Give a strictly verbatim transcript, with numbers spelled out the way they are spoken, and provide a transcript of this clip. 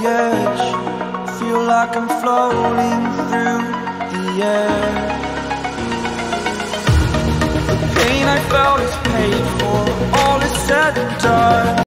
edge, feel like I'm floating through the air. The pain I felt is paid for, all is said and done.